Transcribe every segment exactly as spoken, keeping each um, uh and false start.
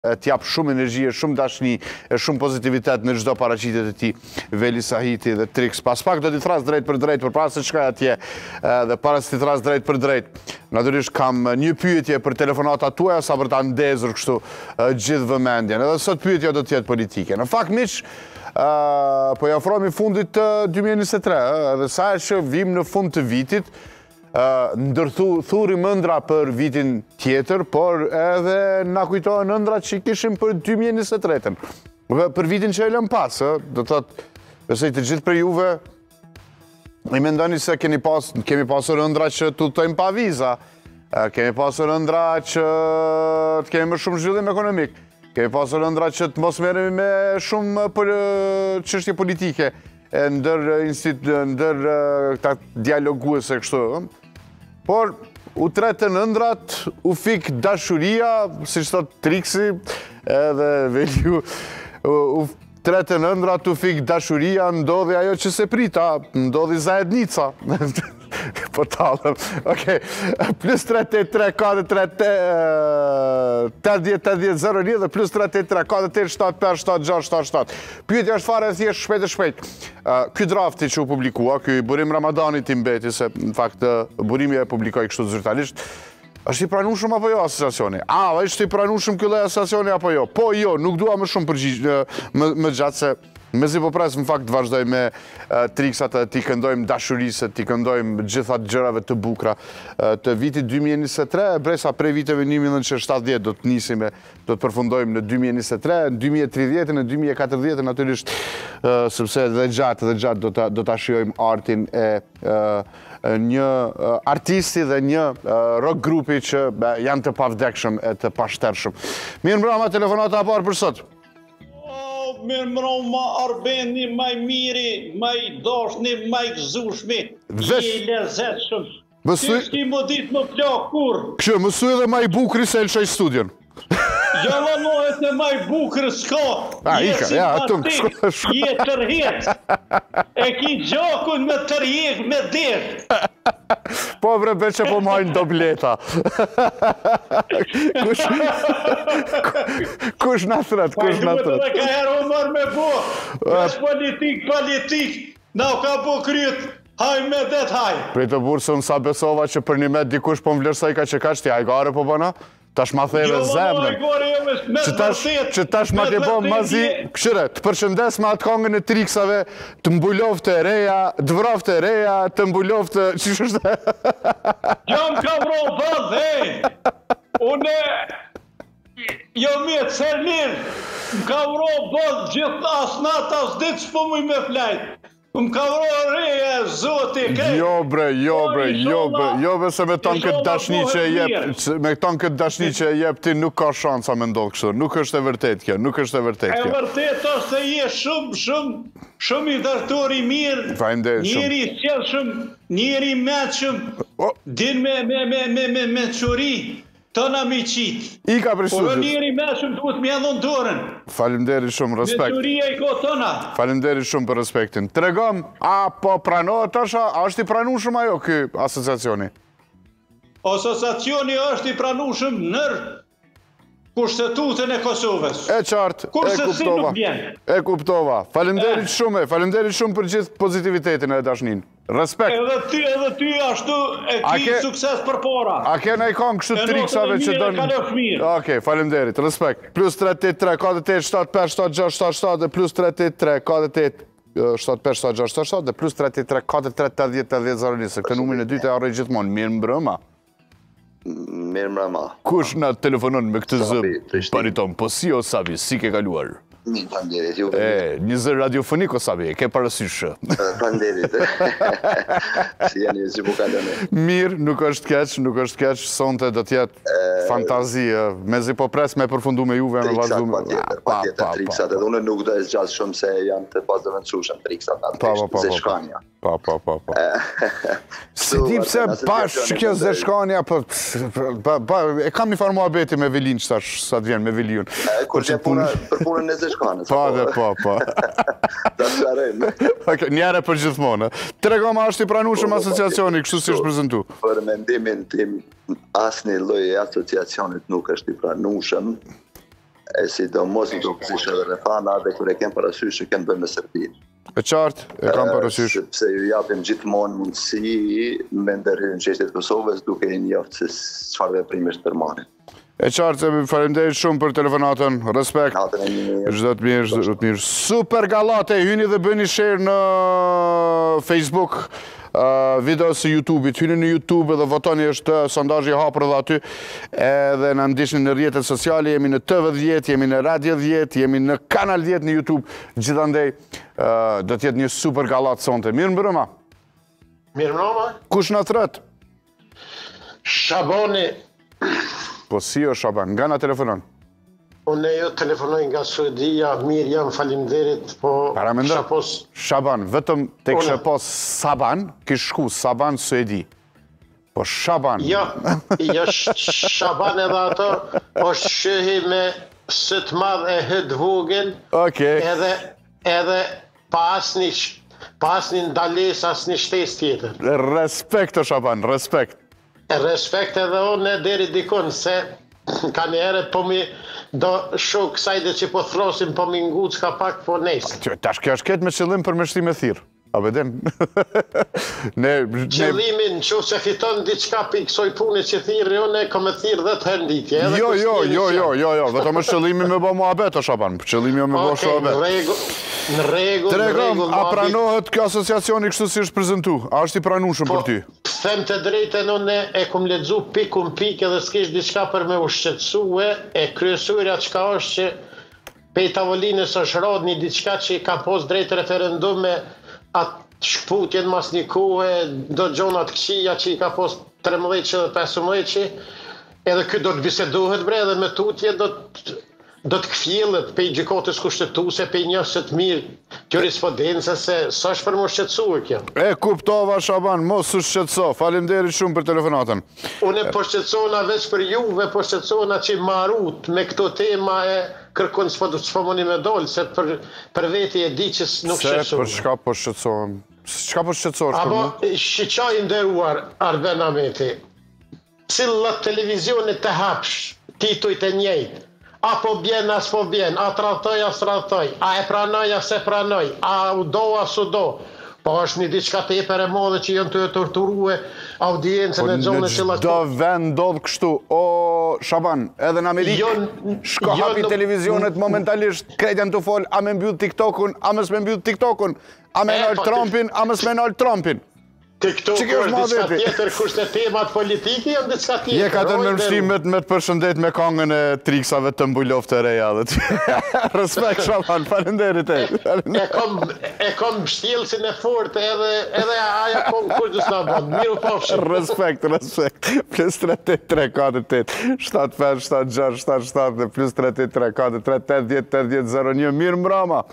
t'jap shumë energjie, shumë dashni, shumë pozitivitet në çdo paraqitje të tij, Veli Sahiti dhe Trix. Pas pak do t'i thras drejt për drejt përpara se çka atje dhe para se t'i thras drejt për drejt. Natyrisht kam një pyetje për telefonatat tuaja sa për ta ndezur kështu gjithë vëmendjen. Edhe sot pyetja do të jetë politike. Në fakt miq, po i afrohemi fundit të dy mijë e njëzet e tre, edhe sa e që vim në fund të vitit, ndërthurim ëndra për vitin tjetër, por edhe na kujtohen ëndrat që kishim për dy mijë e njëzet e tretën. Për vitin që e lëm pas, do të thotë, besoj të gjithë për juve, i mendoni se kemi pas, kemi pasur ëndra që tutojmë pa viza, kemi pasur ëndra që të kemi më shumë zhvillim ekonomik, kemi pasur ëndra që të mos merremi me shumë çështje politike, ndër ndër këta dialoguese kështu. Por u tretën ëndrat, u fik dashuria, si që thot Triksi, edhe Veliu, u tretën ëndrat, u fik dashuria, ndodhi ajo që se prita, ndodhi zajednica. Po talëm, okej, plus tre tetër tre katër tre tetëdhjetë tetëdhjetë zero një dhe plus tre tetër tre katër tetër shtatë pesë shtatë gjashtë shtatë shtatë. Pyetja është fare thjesht shpejt e shpejt. Ky drafti që u publikua, ky burim Ramadanit i mbeti, se në fakt burimi e publikoi kështu zyrtarisht, është i pranueshëm apo jo asociacioni? A, është i pranueshëm ky lloj asociacioni apo jo? Po jo, nuk dua më shumë përgjigje më gjatë se mezi po pres në fakt vazhdoj me Triksat, t'i këndojmë dashurisë, t'i këndojmë gjithat gjërave të bukra të vitit dy mijë e njëzet e tre, bresa prej viteve një mijë e nëntëqind e shtatëdhjetë do të nisim, do të përfundojmë në dy mijë e njëzet e tre, në dy mijë e tridhjetë, në dy mijë e katërdhjetë, natyrisht, sepse dhe gjatë dhe gjatë do t'a shijojmë artin e një artisti dhe një rock grupi që janë të pavdekshëm e të pashtershëm. Mirë mbrëma, telefonata e parë për sot. Mirë mbrëma, Arbeni, maj miri, maj dashni, maj gëzushmi, i lezetshëm. Ti s'ki më ditë më plak kur. Kështë, mësu edhe maj bukri se lëshaj studion. Jallanohet e maj bukri s'ka. Je simpatik, je tërhet. E ki gjakun me tërjek me dek. Po bre beqe po majnë dobleta. Kush në thret, kush në thret. Ka herë o mërë me bo, mes politik, politik, na ka po kryet, haj me det haj. Prej të bursën sa besova që për një met dikush po më vlerësoj ka që ka qëti, a i gare po bëna? Tash ma theve zemrën, që tash ma ke bo mazi, këshire, të përshëndes me atë kongën e Triksave, të mbuloftë e reja, të vroftë e reja, të mbuloftë, që shështë? Jam ka vro vëllë, hej, une, jo mirë, cërnir, më ka vro vëllë, gjithë asnat, as ditë s'po mu i me flajtë. Më ka vro reja, zoti, kej. Jo bre, jo bre, jo bre, jo bre se me tonë këtë dashni që e jep, me tonë këtë dashni që e jep ti nuk ka shansa me ndodhë kështu, nuk është e vërtet kjo, nuk është e vërtet kjo. E vërtet është se je shumë, shumë, shumë i dërtori mirë, njëri i qelshëm, njëri i meqëm, din me, me, me, me, me, me quri. Tëna mi qitë. I ka për studios. Por njëri me shumë duhet me edhon dorën. Falimderi shumë, respekt. Me quria i ko tëna. Falimderi shumë për respektin. Tregom, a po pranohet është, a është i pranushëm ajo ky asociacioni? Asociacioni është i pranushëm nër kushtetutën e Kosovës. E qartë, e kuptova. E kuptova. Falimderit shumë, falimderit shumë për gjithë pozitivitetin e dashnin. Respekt. Edhe ty, edhe ty ashtu e ki sukses për para. A ke në i kam kështu Triksave që dënë... Okej, falimderit, respekt. Plus tre tetër tre katër tetër shtatë pesë shtatë gjashtë shtatë shtatë dhe plus tre tetër tre katër tetër shtatë pesë shtatë gjashtë shtatë shtatë dhe plus tre tetër tre katër tre tetëdhjetë tetëdhjetë zero një, se këtë numrin e dytë e arrej gjithmonë. Mirë mbrëma. Mirë mbrëma. Kush na telefonon me këtë zëm? Pariton, po si o Sabi, si ke kaluar? Mirë, panderit, ju E, një zër radiofonik o Sabi, ke parasysh? Panderit, si janë si bu kalone. Mirë, nuk është keq, nuk është keq, sonte do tjetë fantazi, mezi po pres me përfundu me juve me vazhdu me... Triksat, pa tjetër, triksat, edhe unë nuk do e zgjatë shumë se janë të pas dhe vendësushëm triksat, atë zeshkanja. Pa, pa, pa, pa. Si di pse pash që kjo zeshkanja, e kam një farë mua beti me Velin që tash, sa të vjen me Veliun. Kur që për punën e zeshkanës. Pa dhe pa, pa. Da të qarem. Njere për gjithmonë. Tregoma është i pranushëm asociacioni, kështu si është prezentu. Për mendimin tim, asni lloj e asociacionit nuk është i pranushëm. e sidomos në do kësishë dhe rethana dhe kër e kem parasysh që kem bëjmë me Serbinë. E qartë, e kam parasysh. Sepse ju japim gjithmonë mundësi me ndërhyrje në çështjet e Kosovës duke i njoftë se çfarë veprimi është përmarrë. E qartë, faleminderit shumë për telefonatën, respekt. Natën e mirë. Çdo të mirë, çdo të mirë. Super Gallate, hyni dhe bëni share në Facebook, videos së YouTube-it, hyni në YouTube dhe votoni, është sondazhi i hapur edhe aty, edhe na ndiqni në rrjetet sociale, jemi në T V dhjetë, jemi në Radio dhjetë, jemi në Kanal dhjetë në YouTube, gjithandej do të jetë një super gallat sonte. Mirë mbrëma. Mirë mbrëma. Kush na thret? Shabani. Po si o Shaban, nga na telefonon? Unë jo telefonoj nga Suedia, mirë jam, faleminderit, po kisha pos... Shaban, vetëm te kishe pos Saban, kish shku Saban Suedi. Po Shaban. Jo, jo Shaban edhe ato, po shëhi me sët madh e hët vogël, edhe, edhe pa asni, pa asni ndales, asni shtes tjetër. Respekt o Shaban, respekt. Respekt edhe unë deri dikun, se ka njëherë po mi do shok sajde që po throsim, po mi nguc ka pak po nesë. Tash kjo është ketë me qëllim për me shtim e thirë. A bedem? Qëllimin që se fiton diçka për i kësoj punë që thirë, unë e kom e thirë dhe të hënditje. Jo, jo, jo, jo, jo, jo, vetëm është qëllimi me bo muhabet o Shaban, qëllimi me bo muhabet. Në regu, në regu, a pranohet kjo asociacioni kështu si është prezentu? A është i pranushëm për ty? Them të drejten, unë e kom ledzu pikun pik edhe s'kesh diçka për me ushqetsue, e kryesurja qka është që pej tavolinës është rod një diçka që ka pos drejt referendume atë shkputjen mas një kohë, do gjonat këqia që i ka pos tremëdhjetë dhe pesëmdhjetë, edhe këtë do të bisedohet bre, edhe me tutje do të do të këfjellët pej gjykatës kushtetuse, pej njësët mirë korrespondencë, se sa është për më shqetësue kjo. E, kuptova Shaban, mos u shqetëso, faleminderit shumë për telefonatën. Unë po shqetësona veç për juve, po shqetësona që marut me këto tema e kërkon s'po moni me dollë, se për veti e di që nuk shqetësua. Se për shka po shqetësohem? Shka po shqetësohesh për mu? Abo, shqeqaj nderuar, Arben Ameti, cillat televizionit të hapsh, titujt e njejtë, apo bjen, as po bjen, a tradhtoj, as tradhtoj, a e pranoj, as e pranoj, a u do, as u do. Po është një diçka tepër e madhe që janë të e torturue audiencën e gjonë që lakë. Do vend ndodhë kështu, o Shaban, edhe në Amerikë, shko hapi televizionet momentalisht, krejtën të folë, a me mbyllë TikTokun, a me s'me mbyllë TikTokun, a me nëllë Trumpin, a me s'me nëllë Trumpin. TikTok është diçka tjetër, kurse temat politike janë diçka tjetër. Je ka të në mështim me të përshëndet me kongën e triksave të mbujlof të reja dhe të... Respekt, Shaban, falenderit e. E kom bështjelësin e fort edhe aja kom kur gjës në bëndë. Miru pofshë. Respekt, respekt. Plus tre tre tre katër tetë, shtatë pesë, shtatë gjashtë, shtatë shtatë dhe plus tre tre tre katër tre tetë dhjetë tetë dhjetë zero një. Mirë mbrama.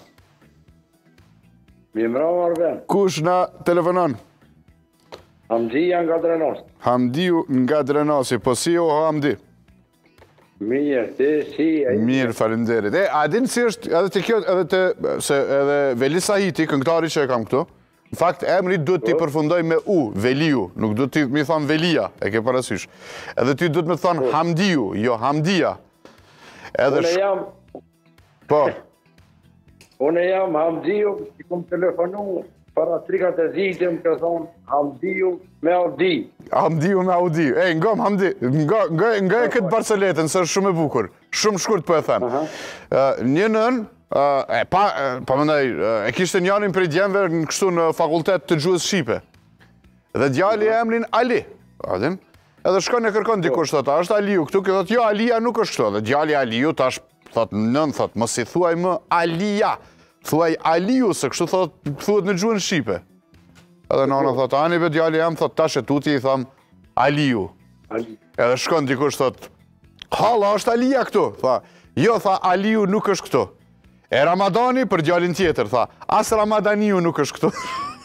Mirë mbrama, Arben. Kush na telefonon? Hamdia nga Drenos. Hamdiu nga Drenosi, po si o Hamdi? Mirë, ti si e... Mirë, falenderit. E, a din si është edhe të kjo, edhe të, se edhe Veli Sahiti, këngëtari që e kam këtu, në fakt emri duhet t'i përfundoj me u, Veliu, nuk duhet t'i mi thonë Velia, e ke parasysh. Edhe ti duhet me thonë Hamdiu, jo Hamdia. Unë jam... Po. Unë jam Hamdiu, që kom telefonu, para trikat e zitëm ka thonë Hamdiu me Audi. Hamdiu me Audi. E, ngom Hamdi, nga e këtë Barceletën, së është shumë e bukur. Shumë shkurt po e thënë. Një nën, e pa, pa mëndaj, e kishtë njanin për i djemve në kështu në fakultet të gjuhës Shqipe. Dhe djali e emrin Ali. Adin? Edhe shkon e kërkon dikush, thot, a është Aliu këtu, këtë thot, jo, Alia nuk është këtu. Dhe djali Aliu, tash, thot, nën, thot, mos i thuaj më Alia. Thuaj Aliu, se kështu thuhet në gjuhën Shqipe. Edhe nana thot, ani be djali jam, thot, tash e tuti, i tham, Aliu. Edhe shkon dikush, thot, hala, është Alia këtu. Tha, jo, tha, Aliu nuk është këtu. E Ramadani për djalin tjetër, tha, as Ramadaniu nuk është këtu.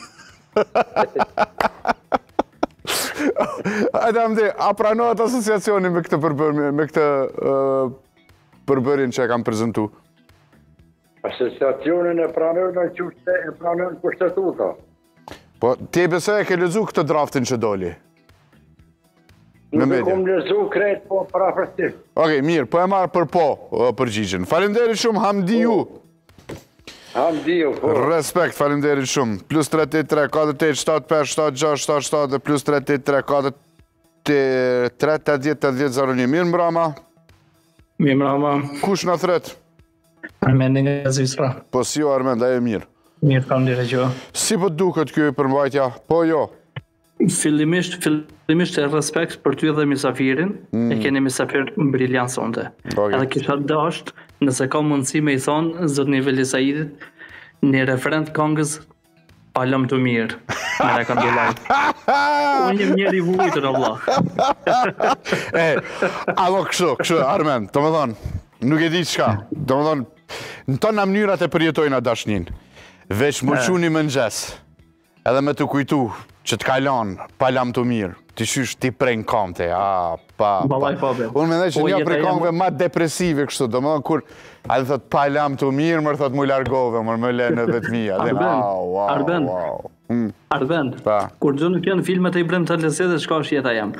Ajde, Hamdi, a pranohet asociacioni me këtë përbërjen që e kam prezentu? Asociacionin e pranojnë në qështë e pranojnë kushtetuta. Po, ti e besoj e ke lezu këtë draftin që doli? në Nuk e media. kom lëzu krejt, po parafrastisht. Okej, mirë, po e marë për po përgjigjen. Faleminderit shumë, Hamdi ju. Hamdiu, po. Respekt, faleminderit shumë. Plus tre tre tre, katër osem, shtat pesë, shtat gjashtë, shtat shtat dhe plus tre tre tre, katër tre, tetëdhjetë, tetëdhjetë, zero një. Mirë mbrama. Mirë mbrama. Kush në thret? Armendi nga Zvicra. Po si jo Armend, aje mirë. Mirë, faleminderit që. Si po duket ky përmbajtja? Po jo. Fillimisht, fillimisht e respekt për ty dhe misafirin, e keni misafir briljan sonte. Okej. Edhe kisha dasht, nëse ka mundësi me i thonë, zot Niveli Saidit, një referent këngës palëm të mirë. Mera kanë dulajt. Unë jem njeri vujtër, Allah. E, alo kështu, kështu, Armend, të më thonë, nuk e di qka. Të më thonë, në tonë në mënyrat e përjetojnë a dashnin. Veç më quni më nxes. Edhe me të kujtu që të kalon, palam të mirë. Ti shysh ti prej në kamte, a, pa, pa. Balaj pa, be. Unë me dhe që Po, një jeta prej jam- kongve ma depresive kështu, do më thonë kur, a dhe thot palam të mirë, mërë thot mu largove, mërë më le në vetëmija. Dhe, Arben, au, wow, Arben. wow. Mm. Arvend, Pa. kur gjë nuk janë filmet e i brem të lesetet, shka është jeta jam.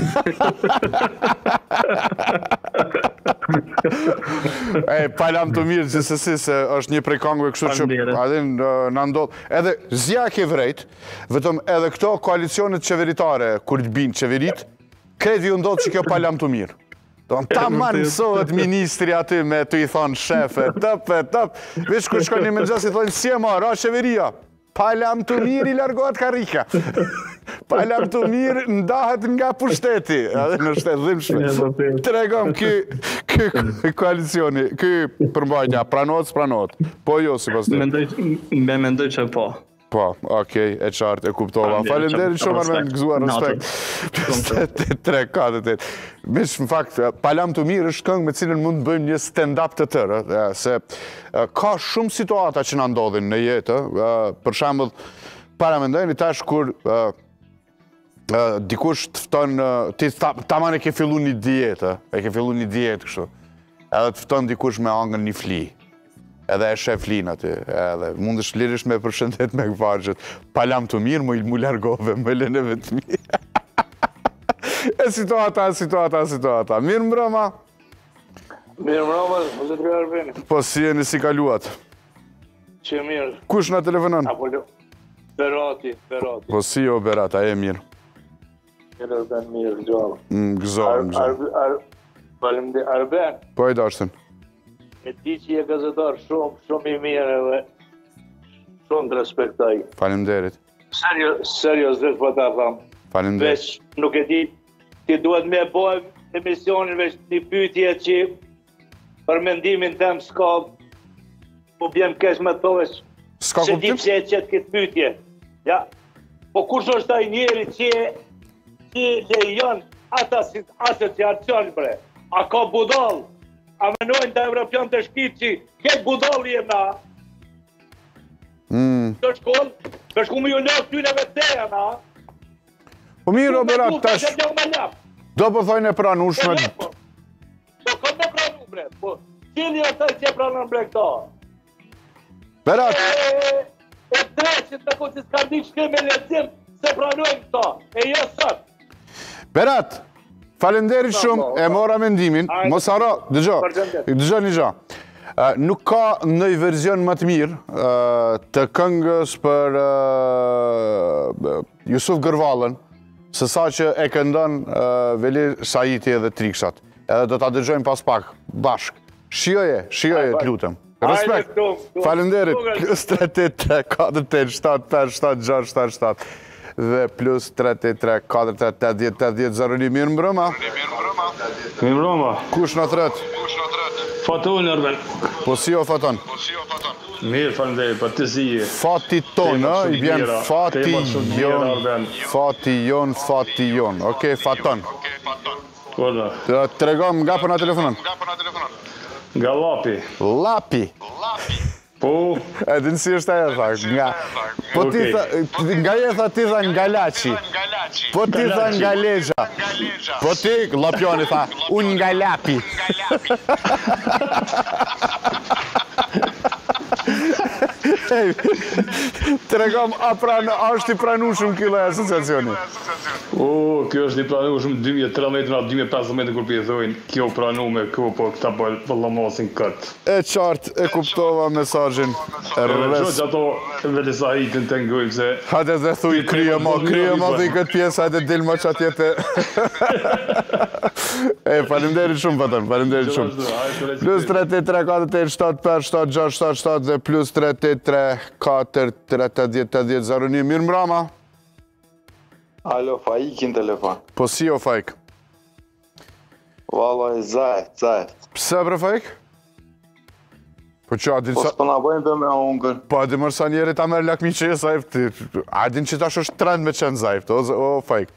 E, palam të mirë gjithsesi se është një prej kongve kështu që Faleminderit. adin në ndodh. Edhe zja ke vrejt, vetëm edhe këto koalicionet qeveritare, kur të binë qeverit, kredi ju ndodh që kjo palam të mirë. Do në ta manësohet ministri aty me të i thonë shefe, tëp e tëp, veç kur shkon një mëngjes i thonë si e marë, a qeveria, palam të mirë i largohet karika. Palam të mirë ndahet nga pushteti, edhe në shtetë dhimshme. Tregom ky ky ky koalicioni, ky përmbajtja, pranohet, pranohet. Po jo, sipas te. Mendoj, me mendoj që po. Po, okej, e qartë, e kuptova. Faleminderit shumë Armend, gëzuar respekt. tre katër osem. Mish, në fakt, palam të mirë është këngë me cilën mund të bëjmë një stand-up të tërë, eh, se eh, ka shumë situata që na ndodhin në jetë, eh, për shembull, para mendojni tash kur eh, eh, dikush të fton, eh, ti ta- tamam e ke fillu një dietë, e ke fillu një dietë kështu, edhe të fton dikush me angën një fli. Edhe e shef linë aty, edhe mundesh lirisht me përshëndet me këvargjët. Palam të mirë, mu, mu largove, më lene vetëmi. E situata, e situata, e situata. Mirë mbrëma, Mirë mbrëma, më zë të Arbeni. po si jeni si kaluat. Që mirë, Kush na telefonon? apo lo... Berati, Berati. Po si jo Berata, e mirë. Mirë Arben, mirë, gjallë. Mm, Gëzohem, gëzohem. Arben, Ar... Faleminderit. Arben, Po e dashtin. e ti që je gazetar shumë, shumë i mirë edhe shumë të respektaj. Faleminderit. Serios, serios, dhe të po ta tham. Faleminderit. Veç, nuk e di, ti duhet me bojë emisionin veç një pyetje që për mendimin tem s'ka, po bjem kesh me to veç, S'ka se di kuptim? pse e qëtë këtë pyetje. Ja, po kush është ai njeri që që lejon ata si asociacion bre? A ka budall? A menojnë të evropian të shkip që këtë budall jena? Mm. Të shkollë, të shku me ju lëp ty në veteja, na? Po mirë, o Berat, tash, do po thojnë e pranushme. Po, kom me pranu, bre, po, cili ata që e pranën bre këta? Berat, E, e treqit me ku që s'ka di shkrim e lecim, se pranojnë këta, e jo sot. Berat, falenderit shumë, e mora mendimin. Hajde. Mos haro, dëgjo, Përgjëndet. dëgjo një gjë. Uh, nuk ka në i verzion më të mirë uh, të këngës për uh, Jusuf Gërvallën, se sa që e këndon uh, Veli Saiti edhe Trikshat. Edhe do ta dëgjojmë pas pak, bashk. Shijoje, shijoje, të lutem. Respekt. këtu, këtu. Falenderit. Këtu, Plus tre tre katër osem shtat pesë shtat gjashtë shtat shtat dhe plus tre tre tre katër tre tetëdhjetë tetëdhjetë zero një. Mirë mbrëma. Mi mbroma, Kush në thret? Fatun Arben. Po si o faton? Mirë, faleminderit, po ti si je? Fati ton, Temat ë, shumë i bjen mira, fati temat shumë mira, jon, Arben. fati jon, fati jon. Okej, faton. Po da, Të tregom nga për na telefonon. nga lapi. Lapi. Po, E din si është ajo tha, nga. Po ti Okej. tha, nga je tha ti tha nga Laçi. Po ti tha nga Lexha. Po ti Llapioni tha, unë nga Lapi. Tregom a pran a është i pranueshëm ky lloj asociacioni. O, kjo është një pranu shumë dy mijë e tridhjetë nga dy mijë e pesëdhjetë kur pjesojnë, kjo pranu me kjo, po këta pëllamasin këtë. E qartë, e kuptova mesazhin. Rres. Ato velisa hitën të ngojmë se... Hajde dhe thuj, krye ma, krye ma dhe i këtë pjesë, hajde del ma që atjete. E, faleminderit shumë, patën, faleminderit shumë. Plus tre tre tre katër tetë shtatë pesë shtatë gjashtë shtatë shtatë dhe plus tre tre katër tre tetëdhjetë tetëdhjetë zero një. Mirë mbrama. Alo, Faikin telefon. Po si o Faik? Vallaj, zajt, zajt. Pse bre Faik? Po që adin Po sa... s'po na bojnë për me ungër. Po adin mërë sa njerë ta merë lakmi që e zajft. Adin që tash është trend me qenë zajft, o, o Faik.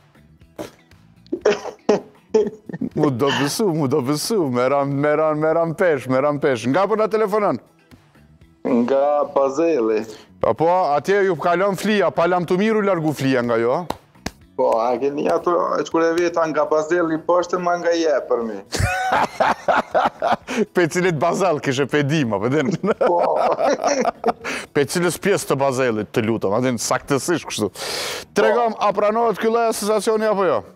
Mu do bësu, mu do bësu, meran, meran, meran pesh, meran pesh. Nga për na telefonan? Nga Pazeli. Po, atje ju kalon flia, palam të miru largu flia nga jo, a? Po, a keni ato, e që kure veta nga Bazeli, poshtë ma nga je për mi. Pe cilit Bazel kishe pe dima, përdin? Po. Pe cilës pjesë të Bazelit të lutëm, adin saktësish kështu. Tregam, a pranohet këllë asociacioni apo jo?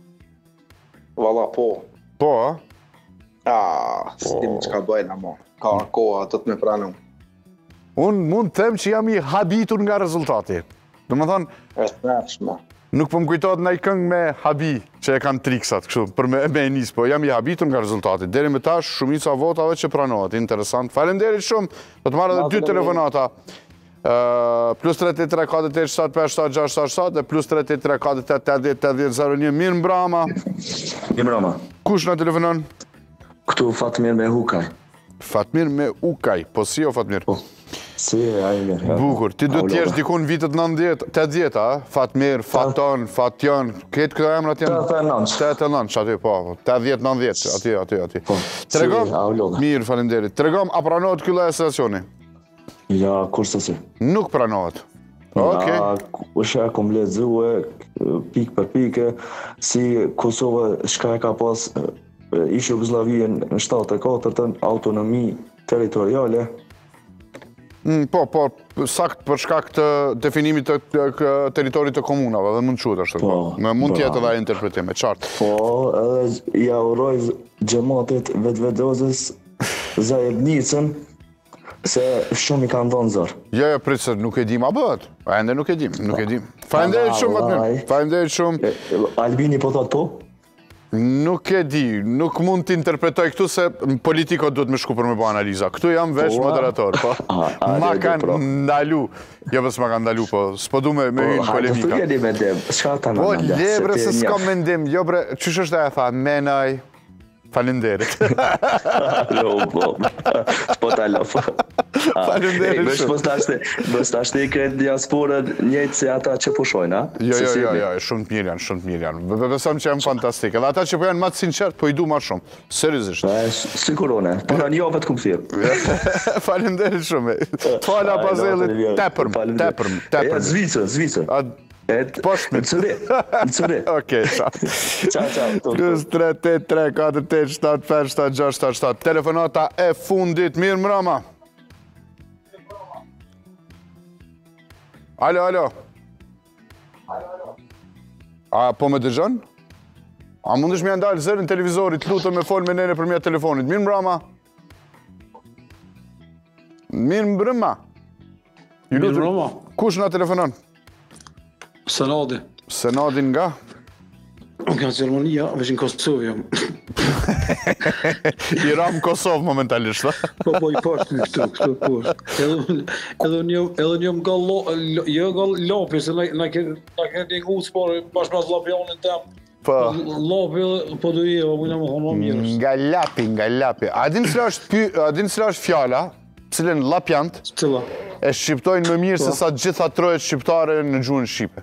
Valla, po. Po, a? A, s'tim që ka bëjnë, amo. Ka koha të të me pranu. Unë mund të them që jam i habitur nga rezultati. Dhe më thonë, E s'nashma. nuk po më kujtojt në i këngë me habi që e kanë triksat, kështu, për me, me e nisë, po jam i habitur nga rezultatit. Deri me tash, shumica votave që pranohet, interesant. Falenderit shumë, do të marrë edhe dy telefonata. Uh, plus tre tre katër tetë shtatë pesë shtatë gjashtë shtatë shtatë dhe plus tre tre katër tetë tetëdhjetë tetëdhjetë zero një. Mirë mbrama. Mirë mbrama. Kush në telefonon? Këtu Fatmir me Hukaj. Fatmir me Ukaj, po si o Fatmir? Po, si e a i mirë. Bukur, ti du t'jesh dikun vitet nëntëdhjetë, tetëdhjetë, a? Fatmir, Faton, Fatjon, këtë këto emrat janë? Tetë e nënç. Tetë e nënç, aty, po, tetëdhjetë nëntëdhjetë, aty, aty, aty. Po, si e a u lodha. Mirë, falenderit. Tregom, a pranohet këlla asociacioni? Ja, kurse si. Nuk pranohet. Okej. Ja, ushe kom lexue pik për pike, si Kosova shka e ka pas ishë Jugoslavien në shtatë e katërtën, autonomi territoriale. Mm, po, po, sakt për shkak të definimit të, të, të teritorit të komunave, dhe mund quhet ashtu. Po, Me mund po. tjetë edhe interpretim, e qartë. Po, edhe ja uroj gjematit vetvedozës Zajebnicën, se shumë i kanë dhënë zor. Jo, jo, pritë se nuk e dim a bëhet. A ende nuk e dim, nuk e dim. Falenderit shumë, Fatmir. Falenderit shumë. Albini po thot po? Nuk e di, nuk mund të interpretoj këtu se politikot duhet me shku për me bo analiza. Këtu jam veç moderator, po. Ma kanë ndalu. Jo, bës ma kanë ndalu, po. S'po du me hynë polemika. Po, hajtë mendim. Shka ta në Po, nëndja? lebre se s'ka mendim. Jo, bre, qysh është e tha? Menaj. Falenderit. Jo, po. Po ta lof. Falenderit shumë. Bës ta shte i kretë diasporët njëjtë se ata që pushojnë, a? Jo, jo, jo, jo, shumë të mirë janë, shumë të mirë janë. Besëm që janë fantastike. Dhe ata që po janë matë sinqert, po i du ma shumë. Seriozisht. Sigurone. Para një javë të kumë thirë. Falenderit shumë. Fala Bazelit, tepërm, tepërm, tepërm. E, Zvicër, Zvicër. Poshtë me. Në cëri, në cëri. Okej, qa. Qa, qa. Plus tre tre katër tetë shtatë pesë shtatë gjashtë shtatë shtatë. Telefonata e fundit, mirë mrama. Alo, alo. A po me dëgjon? A mundesh me ndalë zërin televizorit, lutëm me folë me nene për mja telefonit. Mirë mrama. Mirë mbrëma. Mirë mrama. Kush nga telefonon? Senadi. Senadin nga? Unë kam Gjermania, veç në Kosovë jam. I ram Kosovë momentalisht, da? Po, po, i pashtë në këtu, këtu poshtë. Edhe një më nga jo nga lapi, se na ke një ngusë parë bashkë me Zlapjanin tem. Po. Lapi, po do i e, po në më thonë më mirë. Nga lapi, nga lapi. A din cila është fjala, cilën lapjant, Cila? e shqiptojnë më mirë se sa gjitha trojet shqiptare në gjuhën shqipe?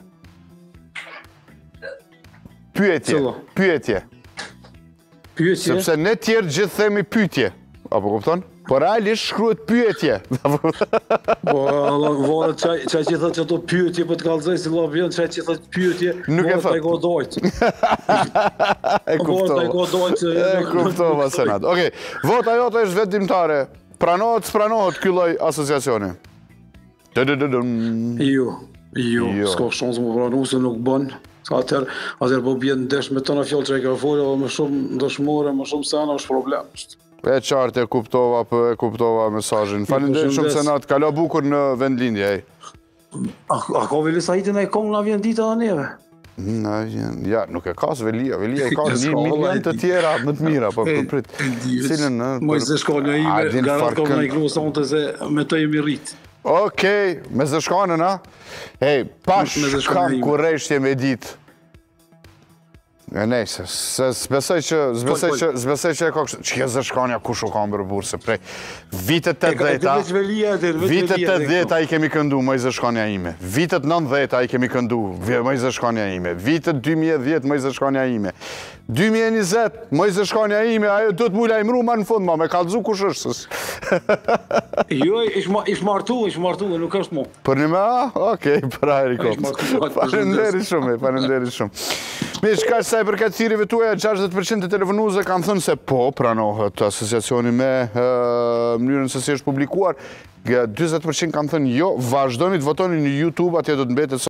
Pyetje, Cila? pyetje. Pyetje? Sepse ne tjerë gjithë themi pyetje. Apo kupton? Por realisht shkruhet pyetje. Po, varet çaj çaj që thotë ato pyetje po të kallëzoj si llavion, çaj që thotë pyetje. Nuk e thot. Ai godojt. E kuptova. E kuptova Senat. Okej, vota jote është vetëdimtare. Pranohet, s'pranohet ky lloj asociacioni? Jo, jo, s'ka shansë më pranu se nuk bën. Sa atër, atër po bjen ndesh me tona fjallë që e ka folë, edhe me shumë dëshmore, me shumë sena, është problem. E qartë e kuptova, për e kuptova mesazhin. Faleminderit shumë Senat, kalo bukur në vendlindje. A, a ka Veli Saitin e kong në avjen dita dhe neve? Në avjen, ja, nuk e ka së Velia, Velia e ka një milion të tjera më të mira, po për prit. Cilën, Moj se shkanja ime, garat ka në i kru sonte se me të jemi rritë. Okej, me zëshkanën, a? Hej, pash kam kureshtje me ditë. E nejse, s'besoj që, s'besoj që, s'besoj që e ka kështë, që je zëshkanja kush u kam bërë burse, prej vitet tetëdhjetë, vitet tetëdhjetë a i kemi këndu, më i zëshkanja ime, vitet nëntëdhjetë a i kemi këndu, më i zëshkanja ime, vitet dy mijë e dhjetë më i zëshkanja ime, dy mijë e njëzet më i zëshkanja ime, ajo do të mula imru ma në fund, ma me kalëzu kush është. Jo, ish martu, ish martu, nuk është mu. Për një me, a? Okej, për ajri kopë. Falenderit shumë, falenderit shumë. Mirë, shka që sa i përket thirrjeve tuaja, gjashtëdhjetë përqind të telefonuesve kanë thënë se po pranohet asociacioni me mënyrën se si është publikuar, dyzet përqind kanë thënë jo, vazhdoni të votoni në YouTube, atje do të mbetet